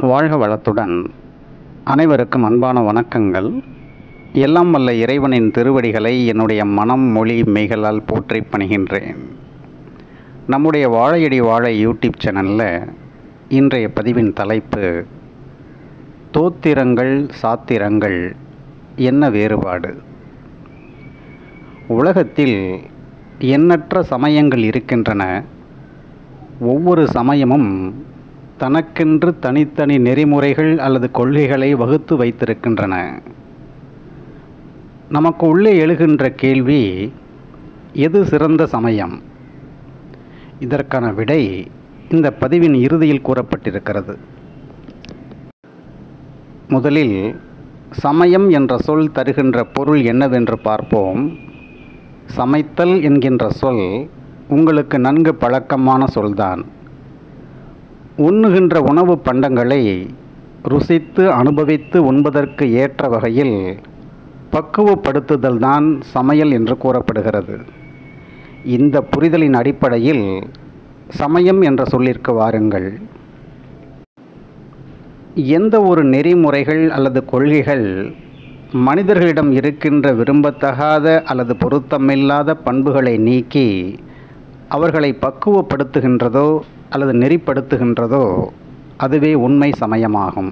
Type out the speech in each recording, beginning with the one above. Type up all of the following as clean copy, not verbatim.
வாழ்க வளத்துடன் அனைவருக்கும் அன்பான வணக்கங்கள். எல்லாம் வல்ல இறைவனின் திருவடிகளை என்னுடைய மனம் மொழி மெய்களால் போற்றி பணிகின்றேன். நம்முடைய வாழையடி வாழை யூடியூப் சேனலில் இன்றைய பதிவின் தலைப்பு, தோத்திரங்கள் சாத்திரங்கள் என்ன வேறுபாடு? உலகத்தில் எண்ணற்ற சமயங்கள் இருக்கின்றன. ஒவ்வொரு சமயமும் தனக்கென்று தனித்தனி நெறிமுறைகள் அல்லது கொள்கைகளை வகுத்து வைத்திருக்கின்றன. நமக்கு உள்ளே எழுகின்ற கேள்வி, எது சிறந்த சமயம்? இதற்கான விடை இந்த பதிவின் இறுதியில் கூறப்பட்டிருக்கிறது. முதலில் சமயம் என்ற சொல் தருகின்ற பொருள் என்னவென்று பார்ப்போம். சமைத்தல் என்கின்ற சொல் உங்களுக்கு நன்கு பழக்கமான சொல்தான். உண்ணுகின்ற உணவு பண்டங்களை ருசித்து அனுபவித்து உண்பதற்கு ஏற்ற வகையில் பக்குவப்படுத்துதல் தான் சமையல் என்று கூறப்படுகிறது. இந்த புரிதலின் அடிப்படையில் சமயம் என்ற சொல்லிற்கு வாருங்கள். எந்த ஒரு நெறிமுறைகள் அல்லது கொள்கைகள் மனிதர்களிடம் இருக்கின்ற விரும்பத்தகாத அல்லது பொருத்தமில்லாத பண்புகளை நீக்கி அவர்களை பக்குவப்படுத்துகின்றதோ அல்லது நெறிப்படுத்துகின்றதோ அதுவே உண்மை சமயமாகும்.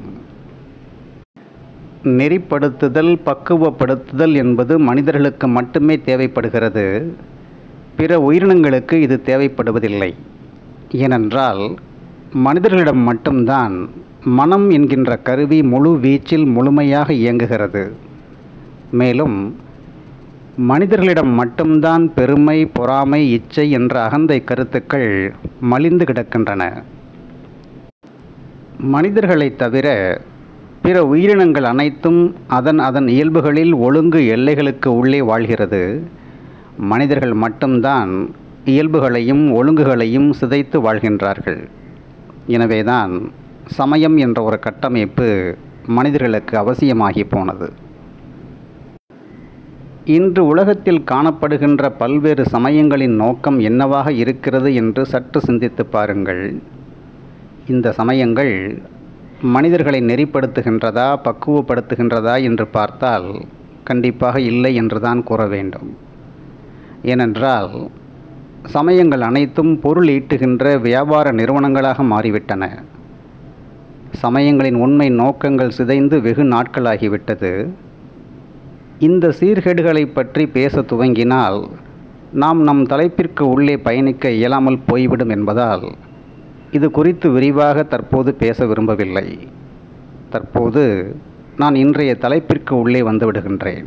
நெறிப்படுத்துதல், பக்குவப்படுத்துதல் என்பது மனிதர்களுக்கு மட்டுமே தேவைப்படுகிறது. பிற உயிரினங்களுக்கு இது தேவைப்படுவதில்லை. ஏனென்றால் மனிதர்களிடம் மட்டும்தான் மனம் என்கின்ற கருவி முழு வீச்சில் முழுமையாக இயங்குகிறது. மேலும் மனிதர்களிடம் மட்டும்தான் பெருமை, பொறாமை, இச்சை என்ற அகந்தை கருத்துக்கள் மலிந்து கிடக்கின்றன. மனிதர்களைத் தவிர பிற உயிரினங்கள் அனைத்தும் அதன் இயல்புகளில் ஒழுங்கு எல்லைகளுக்கு உள்ளே வாழ்கிறது. மனிதர்கள் மட்டும்தான் இயல்புகளையும் ஒழுங்குகளையும் சிதைத்து வாழ்கின்றார்கள். எனவேதான் சமயம் என்ற ஒரு கட்டமைப்பு மனிதர்களுக்கு அவசியமாகி போனது. இன்று உலகத்தில் காணப்படுகின்ற பல்வேறு சமயங்களின் நோக்கம் என்னவாக இருக்கிறது என்று சற்று சிந்தித்து பாருங்கள். இந்த சமயங்கள் மனிதர்களை நெறிப்படுத்துகின்றதா, பக்குவப்படுத்துகின்றதா என்று பார்த்தால் கண்டிப்பாக இல்லை என்றுதான் கூற வேண்டும். ஏனென்றால் சமயங்கள் அனைத்தும் பொருள் ஈட்டுகின்ற வியாபார நிறுவனங்களாக மாறிவிட்டன. சமயங்களின் உண்மை நோக்கங்கள் சிதைந்து வெகு நாட்களாகிவிட்டது. இந்த சீர்கேடுகளை பற்றி பேச துவங்கினால் நாம் நம் தலைப்பிற்கு உள்ளே பயணிக்க இயலாமல் போய்விடும் என்பதால் இது குறித்து விரிவாக தற்போது பேச விரும்பவில்லை. தற்போது நான் இன்றைய தலைப்பிற்கு உள்ளே வந்துவிடுகின்றேன்.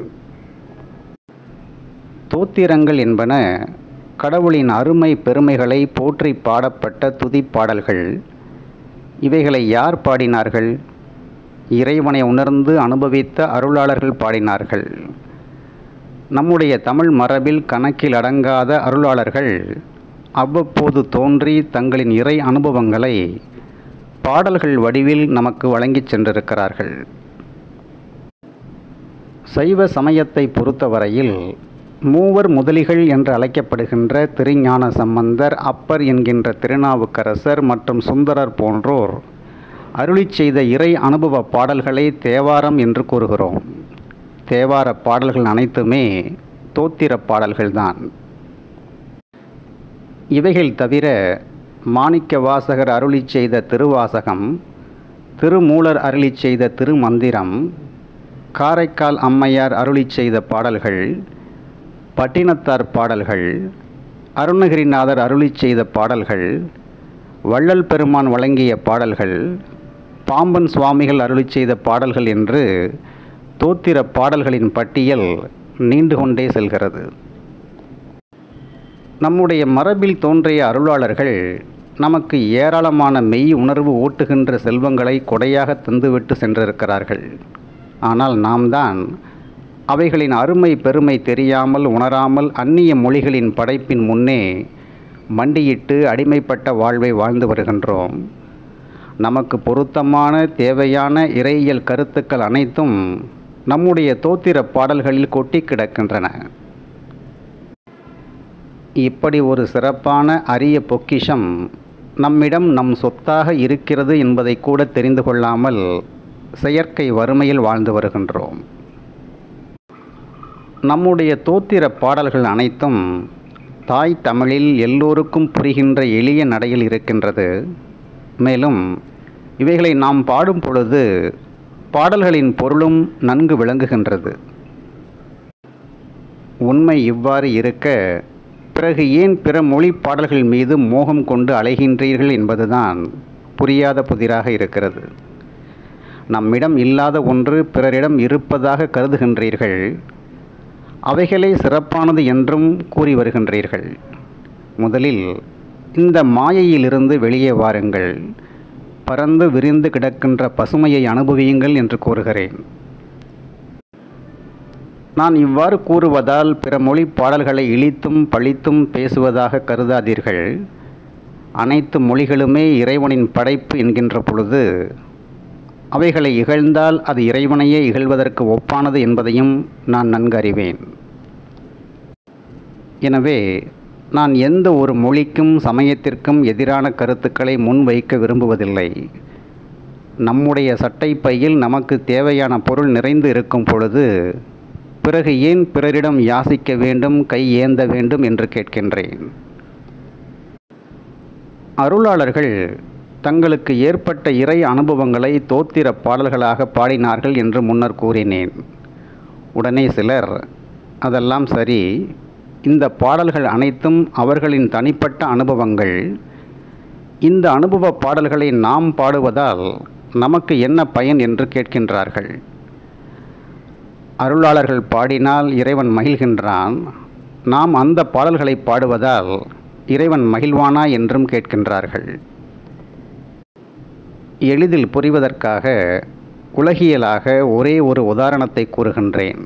தோத்திரங்கள் என்பன கடவுளின் அருமை பெருமைகளை போற்றி பாடப்பட்ட துதிப்பாடல்கள். இவைகளை யார் பாடினார்கள்? இறைவனை உணர்ந்து அனுபவித்த அருளாளர்கள் பாடினார்கள். நம்முடைய தமிழ் மரபில் கணக்கில் அடங்காத அருளாளர்கள் அவ்வப்போது தோன்றி தங்களின் இறை அனுபவங்களை பாடல்கள் வடிவில் நமக்கு வழங்கிச் சென்றிருக்கிறார்கள். சைவ சமயத்தை பொறுத்தவரையில் மூவர் முதலிகள் என்று அழைக்கப்படுகின்ற திருஞான சம்பந்தர், அப்பர் என்கின்ற திருநாவுக்கரசர் மற்றும் சுந்தரர் போன்றோர் அருளிச் செய்த இறை அனுபவ பாடல்களை தேவாரம் என்று கூறுகிறோம். தேவார பாடல்கள் அனைத்துமே தோத்திர பாடல்கள்தான். இவைகள் தவிர மாணிக்க வாசகர் அருளிச் செய்த திருவாசகம், திருமூலர் அருளிச் செய்த திருமந்திரம், காரைக்கால் அம்மையார் அருளிச் செய்த பாடல்கள், பட்டினத்தார் பாடல்கள், அருணகிரிநாதர் அருளிச் செய்த பாடல்கள், வள்ளல் பெருமான் வழங்கிய பாடல்கள், பாம்பன் சுவாமிகள் அருளிச் செய்த பாடல்கள் என்று தோத்திர பாடல்களின் பட்டியல் நீண்டு கொண்டே செல்கிறது. நம்முடைய மரபில் தோன்றிய அருளாளர்கள் நமக்கு ஏராளமான மெய் உணர்வு ஊட்டுகின்ற செல்வங்களை கொடையாக தந்துவிட்டு சென்றிருக்கிறார்கள். ஆனால் நாம் தான் அவைகளின் அருமை பெருமை தெரியாமல், உணராமல் அந்நிய மொழிகளின் படைப்பின் முன்னே மண்டியிட்டு அடிமைப்பட்ட வாழ்வை வாழ்ந்து வருகின்றோம். நமக்கு பொருத்தமான தேவையான இறையியல் கருத்துக்கள் அனைத்தும் நம்முடைய தோத்திர பாடல்களில் கொட்டி கிடக்கின்றன. இப்படி ஒரு சிறப்பான அரிய பொக்கிஷம் நம்மிடம் நம் சொத்தாக இருக்கிறது என்பதை கூட தெரிந்து கொள்ளாமல் செயற்கை வறுமையில் வாழ்ந்து வருகின்றோம். நம்முடைய தோத்திர பாடல்கள் அனைத்தும் தாய் தமிழில் எல்லோருக்கும் புரிகின்ற எளிய நடையில் இருக்கின்றது. மேலும் இவைகளை நாம் பாடும் பொழுது பாடல்களின் பொருளும் நன்கு விளங்குகின்றது. உண்மை இவ்வாறு இருக்க பிறகு ஏன் பிற மொழி பாடல்கள் மீது மோகம் கொண்டு அலைகின்றீர்கள் என்பதுதான் புரியாத புதிராக இருக்கிறது. நம்மிடம் இல்லாத ஒன்று பிறரிடம் இருப்பதாக கருதுகின்றீர்கள். அவைகளே சிறப்பானது என்றும் கூறி வருகின்றீர்கள். முதலில் இந்த மாயையிலிருந்து வெளியே வாருங்கள், பரந்து விரிந்து கிடக்கின்ற பசுமையை அனுபவியுங்கள் என்று கூறுகிறேன். நான் இவ்வாறு கூறுவதால் பிற மொழி பாடல்களை இழித்தும் பழித்தும் பேசுவதாக கருதாதீர்கள். அனைத்து மொழிகளுமே இறைவனின் படைப்பு என்கின்ற பொழுது அவைகளை இகழ்ந்தால் அது இறைவனையே இகழ்வதற்கு ஒப்பானது என்பதையும் நான் நன்கு அறிவேன். எனவே நான் எந்த ஒரு மொழிக்கும் சமயத்திற்கும் எதிரான கருத்துக்களை முன்வைக்க விரும்புவதில்லை. நம்முடைய சட்டைப்பையில் நமக்கு தேவையான பொருள் நிறைந்து இருக்கும் பொழுது பிறகு ஏன் பிறரிடம் யாசிக்க வேண்டும், கை ஏந்த வேண்டும் என்று கேட்கின்றேன். அருளாளர்கள் தங்களுக்கு ஏற்பட்ட இறை அனுபவங்களை தோத்திர பாடல்களாக பாடினார்கள் என்று முன்னர் கூறினேன். உடனே சிலர், அதெல்லாம் சரி, இந்த பாடல்கள் அனைத்தும் அவர்களின் தனிப்பட்ட அனுபவங்கள். இந்த அனுபவ பாடல்களை நாம் பாடுவதால் நமக்கு என்ன பயன் என்று கேட்கின்றார்கள். அருளாளர்கள் பாடினால் இறைவன் மகிழ்கின்றான், நாம் அந்த பாடல்களை பாடுவதால் இறைவன் மகிழ்வானா என்றும் கேட்கின்றார்கள். எளிதில் புரிவதற்காக உலகியலாக ஒரே ஒரு உதாரணத்தை கூறுகின்றேன்.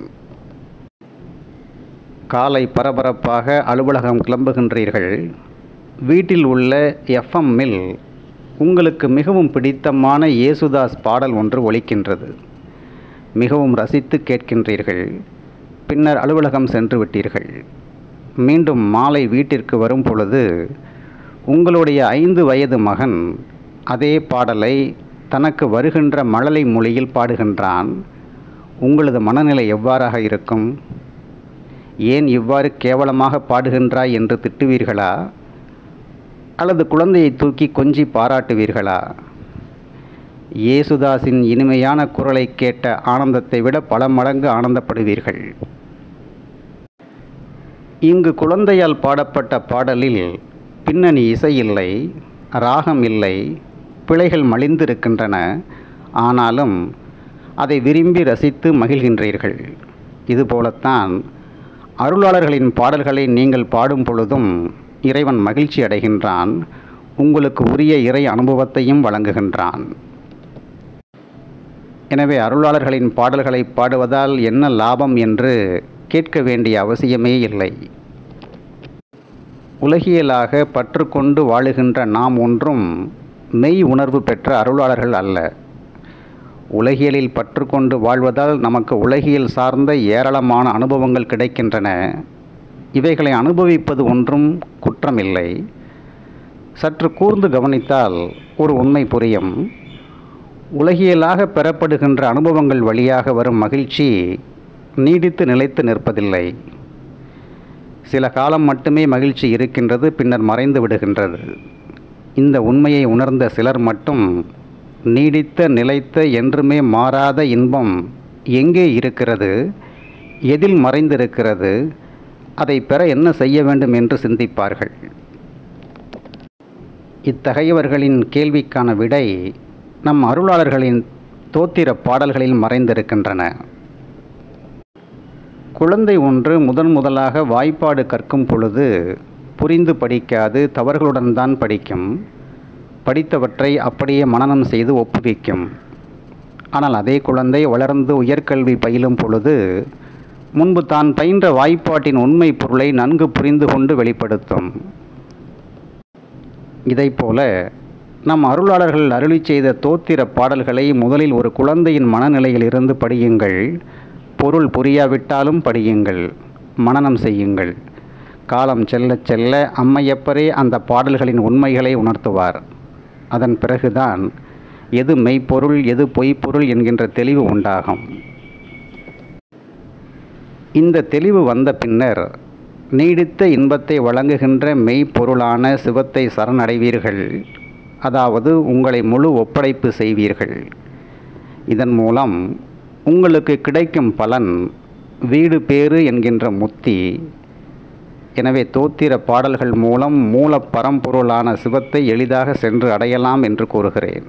காலை பரபரப்பாக அலுவலகம் கிளம்புகின்றீர்கள். வீட்டில் உள்ள எஃப்எம்மில் உங்களுக்கு மிகவும் பிடித்தமான இயேசுதாஸ் பாடல் ஒன்று ஒலிக்கின்றது. மிகவும் ரசித்து கேட்கின்றீர்கள். பின்னர் அலுவலகம் சென்று விட்டீர்கள். மீண்டும் மாலை வீட்டிற்கு வரும் பொழுது உங்களுடைய 5 வயது மகன் அதே பாடலை தனக்கு வருகின்ற மழலை மொழியில் பாடுகின்றான். உங்களது மனநிலை எவ்வாறாக இருக்கும்? ஏன் இவ்வாறு கேவலமாக பாடுகின்றாய் என்று திட்டுவீர்களா? அல்லது குழந்தையை தூக்கி கொஞ்சி பாராட்டுவீர்களா? இயேசுதாஸின் இனிமையான குரலை கேட்ட ஆனந்தத்தை விட பல மடங்கு ஆனந்தப்படுவீர்கள். இங்கு குழந்தையால் பாடப்பட்ட பாடலில் பின்னணி இசை இல்லை, ராகம் இல்லை, பிழைகள் மலிந்திருக்கின்றன. ஆனாலும் அதை விரும்பி ரசித்து மகிழ்கின்றீர்கள். இதுபோலத்தான் அருளாளர்களின் பாடல்களை நீங்கள் பாடும் பொழுதும் இறைவன் மகிழ்ச்சி அடைகின்றான், உங்களுக்கு உரிய இறை அனுபவத்தையும் வழங்குகின்றான். எனவே அருளாளர்களின் பாடல்களை பாடுவதால் என்ன லாபம் என்று கேட்க வேண்டிய அவசியமே இல்லை. உலகியலாக பற்று கொண்டு வாழுகின்ற நாம் ஒன்றும் மெய் உணர்வு பெற்ற அருளாளர்கள் அல்ல. உலகியலில் பற்று கொண்டு வாழ்வதால் நமக்கு உலகியல் சார்ந்த ஏராளமான அனுபவங்கள் கிடைக்கின்றன. இவைகளை அனுபவிப்பது ஒன்றும் குற்றமில்லை. சற்று கூர்ந்து கவனித்தால் ஒரு உண்மை புரியும். உலகியலாக பெறப்படுகின்ற அனுபவங்கள் வழியாக வரும் மகிழ்ச்சி நீடித்து நிலைத்து நிற்பதில்லை. சில காலம் மட்டுமே மகிழ்ச்சி இருக்கின்றது, பின்னர் மறைந்து விடுகின்றது. இந்த உண்மையை உணர்ந்த சிலர் மட்டும் நீடித்த நிலைத்த என்றுமே மாறாத இன்பம் எங்கே இருக்கிறது, எதில் மறைந்திருக்கிறது, அதை பெற என்ன செய்ய வேண்டும் என்று சிந்திப்பார்கள். இத்தகையவர்களின் கேள்விக்கான விடை நம் அருளாளர்களின் தோத்திர பாடல்களில் மறைந்திருக்கின்றன. குழந்தை ஒன்று முதலாக வாய்ப்பாடு கற்கும் பொழுது புரிந்து படிக்காது, தவறுகளுடன் தான் படிக்கும். படித்தவற்றை அப்படியே மனனம் செய்து ஒப்புவிக்கும். ஆனால் அதே குழந்தை வளர்ந்து உயர்கல்வி பயிலும் பொழுது முன்பு தான் பயின்ற வாய்ப்பாட்டின் உண்மை பொருளை நன்கு புரிந்து கொண்டு வெளிப்படுத்தும். இதைப்போல நம் அருளாளர்கள் அருளி செய்த தோத்திர பாடல்களை முதலில் ஒரு குழந்தையின் மனநிலையில் இருந்து படியுங்கள். பொருள் புரியாவிட்டாலும் படியுங்கள், மனனம் செய்யுங்கள். காலம் செல்லச் செல்ல அம்மையப்பரே அந்த பாடல்களின் உண்மைகளை உணர்த்துவார். அதன் பிறகுதான் எது மெய்ப்பொருள் எது பொய்ப்பொருள் என்கின்ற தெளிவு உண்டாகும். இந்த தெளிவு வந்த பின்னர் நீடித்த இன்பத்தை வழங்குகின்ற மெய்ப்பொருளான சிவத்தை சரணடைவீர்கள். அதாவது உங்களை முழு ஒப்படைப்பு செய்வீர்கள். இதன் மூலம் உங்களுக்கு கிடைக்கும் பலன் வீடு பேறு என்கின்ற முத்தி. எனவே தோத்திர பாடல்கள் மூலம் மூல பரம்பொருளான சிவத்தை எளிதாக சென்று அடையலாம் என்று கூறுகிறேன்.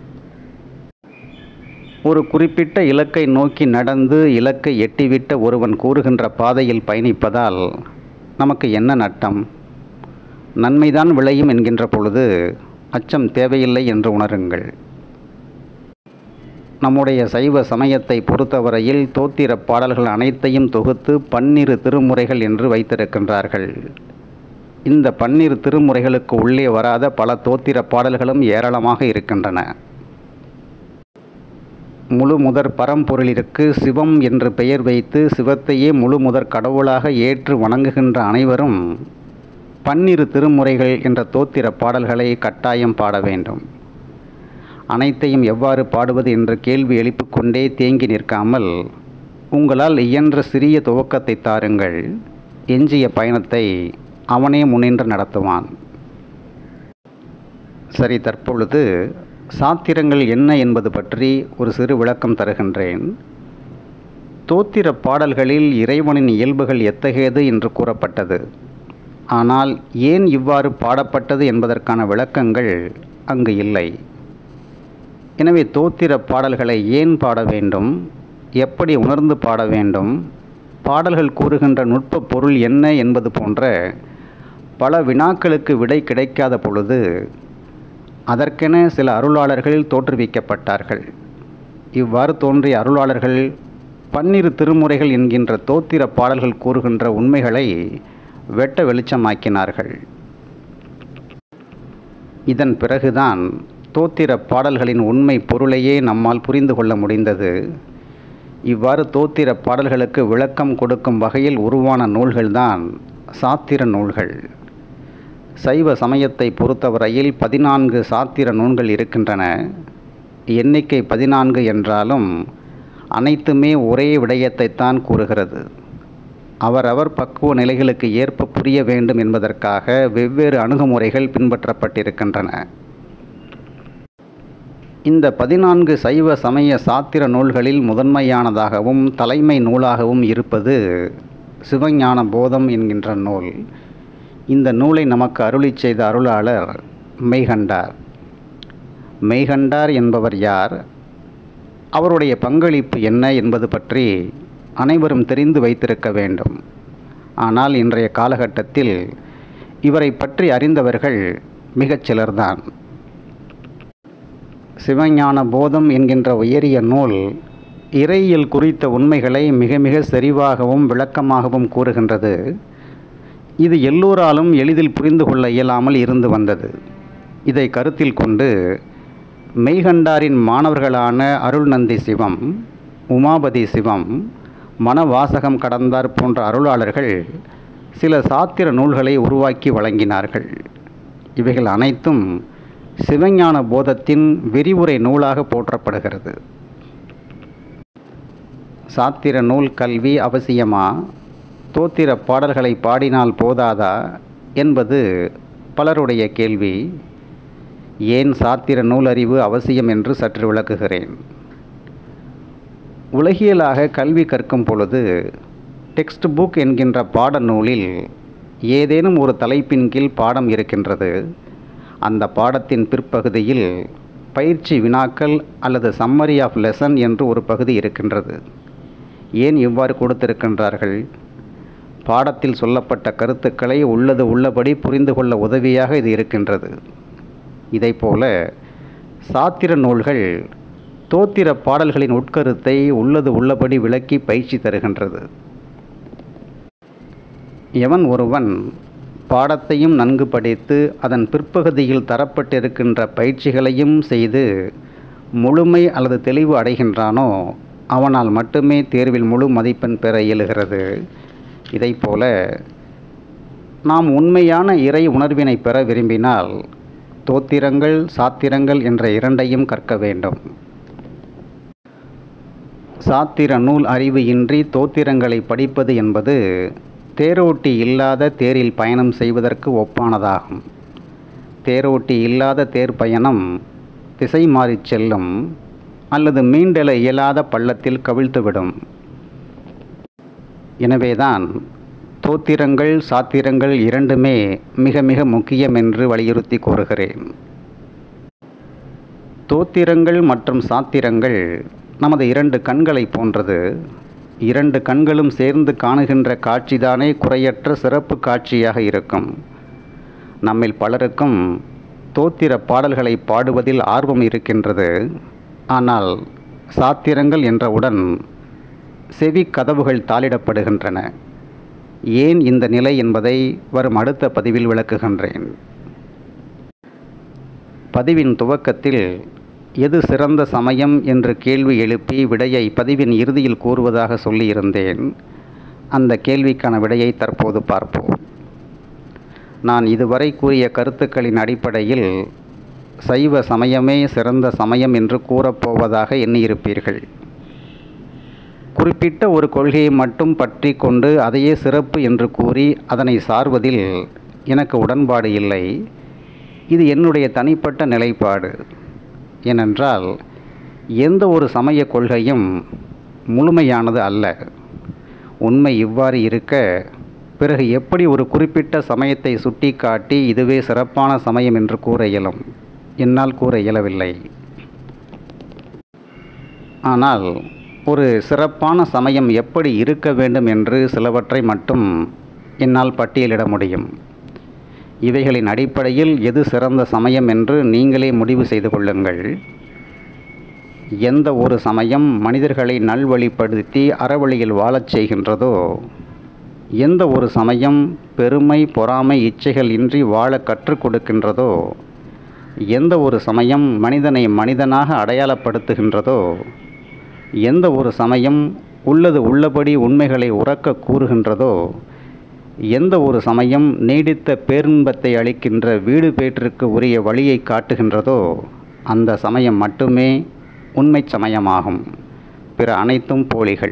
ஒரு குறிப்பிட்ட இலக்கை நோக்கி நடந்து இலக்கை எட்டிவிட்ட ஒருவன் கூறுகின்ற பாதையில் பயணிப்பதால் நமக்கு என்ன நட்டம்? நன்மைதான் விளையும் என்கின்ற பொழுது அச்சம் தேவையில்லை என்று உணருங்கள். நம்முடைய சைவ சமயத்தை பொறுத்தவரையில் தோத்திர பாடல்கள் அனைத்தையும் தொகுத்து 12 திருமுறைகள் என்று வைத்திருக்கின்றார்கள். இந்த 12 திருமுறைகளுக்கு உள்ளே வராத பல தோத்திர பாடல்களும் ஏராளமாக இருக்கின்றன. முழு முதற் பரம்பொருளிற்கு சிவம் என்று பெயர் வைத்து சிவத்தையே முழு முதற் கடவுளாக ஏற்று வணங்குகின்ற அனைவரும் 12 திருமுறைகள் என்ற தோத்திர பாடல்களை கட்டாயம் பாட வேண்டும். அனைத்தையும் எவ்வாறு பாடுவது என்ற கேள்வி எழுப்பிக்கொண்டே தேங்கி நிற்காமல் உங்களால் இயன்ற சிறிய துவக்கத்தை தாருங்கள். எஞ்சிய பயணத்தை அவனே முன்னின்று நடத்துவான். சரி, தற்பொழுது சாத்திரங்கள் என்ன என்பது பற்றி ஒரு சிறு விளக்கம் தருகின்றேன். தோத்திர பாடல்களில் இறைவனின் இயல்புகள் எத்தகையது என்று கூறப்பட்டது. ஆனால் ஏன் இவ்வாறு பாடப்பட்டது என்பதற்கான விளக்கங்கள் அங்கு இல்லை. எனவே தோத்திர பாடல்களை ஏன் பாட வேண்டும், எப்படி உணர்ந்து பாட வேண்டும், பாடல்கள் கூறுகின்ற நுட்ப பொருள் என்ன என்பது போன்ற பல வினாக்களுக்கு விடை கிடைக்காத பொழுது அதற்கென சில அருளாளர்கள் தோற்றுவிக்கப்பட்டார்கள். இவ்வாறு தோன்றிய அருளாளர்கள் 12 திருமுறைகள் என்கின்ற தோத்திர பாடல்கள் கூறுகின்ற உண்மைகளை வெட்ட வெளிச்சமாக்கினார்கள். இதன் பிறகுதான் தோத்திர பாடல்களின் உண்மை பொருளையே நம்மால் புரிந்து கொள்ள முடிந்தது. இவ்வாறு தோத்திர பாடல்களுக்கு விளக்கம் கொடுக்கும் வகையில் உருவான நூல்கள்தான் சாத்திர நூல்கள். சைவ சமயத்தை பொறுத்தவரையில் 14 சாத்திர நூல்கள் இருக்கின்றன. எண்ணிக்கை 14 என்றாலும் அனைத்துமே ஒரே விடயத்தைத்தான் கூறுகிறது. அவரவர் பக்குவ நிலைகளுக்கு ஏற்ப புரிய வேண்டும் என்பதற்காக வெவ்வேறு அணுகுமுறைகள் பின்பற்றப்பட்டிருக்கின்றன. இந்த 14 சைவ சமய சாத்திர நூல்களில் முதன்மையானதாகவும் தலைமை நூலாகவும் இருப்பது சிவஞான போதம் என்கின்ற நூல். இந்த நூலை நமக்கு அருளிச் செய்த அருளாளர் மெய்கண்டார். மெய்கண்டார் என்பவர் யார், அவருடைய பங்களிப்பு என்ன என்பது பற்றி அனைவரும் தெரிந்து வைத்திருக்க வேண்டும். ஆனால் இன்றைய காலகட்டத்தில் இவரை பற்றி அறிந்தவர்கள் மிகச் சிலர்தான். சிவஞான போதம் என்கின்ற உயரிய நூல் இறையியல் குறித்த உண்மைகளை மிக மிக செறிவாகவும் விளக்கமாகவும் கூறுகின்றது. இது எல்லோராலும் எளிதில் புரிந்து கொள்ள இயலாமல் இருந்து வந்தது. இதை கருத்தில் கொண்டு மெய்கண்டாரின் மாணவர்களான அருள்நந்தி சிவம், உமாபதி சிவம், மனவாசகம் கடந்தார் போன்ற அருளாளர்கள் சில சாத்திர நூல்களை உருவாக்கி வழங்கினார்கள். இவைகள் அனைத்தும் சிவஞான போதத்தின் விரிவுரை நூலாக போற்றப்படுகிறது. சாத்திர நூல் கல்வி அவசியமா, தோத்திர பாடல்களை பாடினால் போதாதா என்பது பலருடைய கேள்வி. ஏன் சாத்திர நூல் அறிவு அவசியம் என்று சற்று விளக்குகிறேன். உலகியலாக கல்வி கற்கும் பொழுது டெக்ஸ்ட் புக் என்கின்ற பாடநூலில் ஏதேனும் ஒரு தலைப்பின் கீழ் பாடம் இருக்கின்றது. அந்த பாடத்தின் பிற்பகுதியில் பயிற்சி வினாக்கள் அல்லது சம்மரி ஆஃப் லெசன் என்று ஒரு பகுதி இருக்கின்றது. ஏன் இவ்வாறு கொடுத்திருக்கின்றார்கள்? பாடத்தில் சொல்லப்பட்ட கருத்துக்களை உள்ளது உள்ளபடி புரிந்து கொள்ள உதவியாக இது இருக்கின்றது. இதைப்போல சாத்திர நூல்கள் தோத்திர பாடல்களின் உட்கருத்தை உள்ளது உள்ளபடி விளக்கி பயிற்சி தருகின்றது. எவன் ஒருவன் பாடத்தையும் நன்கு படித்து அதன் பிற்பகுதியில் தரப்பட்டிருக்கின்ற பயிற்சிகளையும் செய்து முழுமை அல்லது தெளிவு அடைகின்றானோ அவனால் மட்டுமே தேர்வில் முழு மதிப்பெண் பெற இயலுகிறது. இதைப்போல நாம் உண்மையான இறை உணர்வினை பெற விரும்பினால் தோத்திரங்கள் சாத்திரங்கள் என்ற இரண்டையும் கற்க வேண்டும். சாத்திர நூல் அறிவு இன்றி தோத்திரங்களை படிப்பது என்பது தேரோட்டி இல்லாத தேரில் பயணம் செய்வதற்கு ஒப்பானதாகும். தேரோட்டி இல்லாத தேர் பயணம் திசை மாறிச் செல்லும் அல்லது மீண்டெழ இயலாத பள்ளத்தில் கவிழ்த்துவிடும். எனவேதான் தோத்திரங்கள் சாத்திரங்கள் இரண்டுமே மிக மிக முக்கியம் என்று வலியுறுத்தி கூறுகிறேன். தோத்திரங்கள் மற்றும் சாத்திரங்கள் நமது இரண்டு கண்களை போன்றது. இரண்டு கண்களும் சேர்ந்து காணுகின்ற காட்சிதானே குறையற்ற சிறப்பு காட்சியாக இருக்கும். நம்மில் பலருக்கும் தோத்திர பாடல்களை பாடுவதில் ஆர்வம் இருக்கின்றது. ஆனால் சாத்திரங்கள் என்றவுடன் செவி கதவுகள் தாளிடப்படுகின்றன. ஏன் இந்த நிலை என்பதை வரும் அடுத்த பதிவில் விளக்குகின்றேன். பதிவின் துவக்கத்தில் எது சிறந்த சமயம் என்று கேள்வி எழுப்பி விடையை பதிவின் இறுதியில் கூறுவதாக சொல்லியிருந்தேன். அந்த கேள்விக்கான விடையை தற்போது பார்ப்போம். நான் இதுவரை கூறிய கருத்துக்களின் அடிப்படையில் சைவ சமயமே சிறந்த சமயம் என்று கூறப்போவதாக எண்ணியிருப்பீர்கள். குறிப்பிட்ட ஒரு கொள்கையை மட்டும் பற்றி கொண்டு அதையே சிறப்பு என்று கூறி அதனை சார்வதில் எனக்கு உடன்பாடு இல்லை. இது என்னுடைய தனிப்பட்ட நிலைப்பாடு. ஏனென்றால் எந்த ஒரு சமய கொள்கையும் முழுமையானது அல்ல. உண்மை இவ்வாறு இருக்க பிறகு எப்படி ஒரு குறிப்பிட்ட சமயத்தை சுட்டி காட்டி இதுவே சிறப்பான சமயம் என்று கூற இயலும்? என்னால் கூற இயலவில்லை. ஆனால் ஒரு சிறப்பான சமயம் எப்படி இருக்க வேண்டும் என்று சிலவற்றை மட்டும் என்னால் பட்டியலிட முடியும். இவைகளின் அடிப்படையில் எது சிறந்த சமயம் என்று நீங்களே முடிவு செய்து கொள்ளுங்கள். எந்த ஒரு சமயம் மனிதர்களை நல்வழிப்படுத்தி அறவழியில் வாழச் செய்கின்றதோ, எந்த ஒரு சமயம் பெருமை பொறாமை இச்சைகள் இன்றி வாழ கற்றுக் கொடுக்கின்றதோ, எந்த ஒரு சமயம் மனிதனை மனிதனாக அடையாளப்படுத்துகின்றதோ, எந்த ஒரு சமயம் உள்ளது உள்ளபடி உண்மைகளை உரக்க கூறுகின்றதோ, எந்த ஒரு சமயம் நீடித்த பேரின்பத்தை அளிக்கின்ற வீடு பேற்றிற்கு உரிய வழியை காட்டுகின்றதோ அந்த சமயம் மட்டுமே உண்மை சமயமாகும். பிற அனைத்தும் போலிகள்.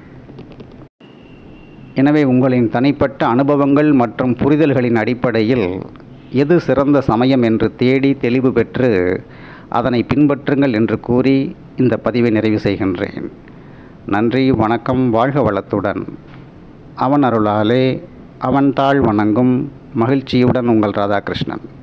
எனவே உங்களின் தனிப்பட்ட அனுபவங்கள் மற்றும் புரிதல்களின் அடிப்படையில் எது சிறந்த சமயம் என்று தேடி தெளிவு பெற்று அதனை பின்பற்றுங்கள் என்று கூறி இந்த பதிவை நிறைவு செய்கின்றேன். நன்றி, வணக்கம், வாழ்க வளத்துடன். அவன் அருளாலே அவன் தாழ் வணங்கும் மகிழ்ச்சியுடன் உங்கள் ராதாகிருஷ்ணன்.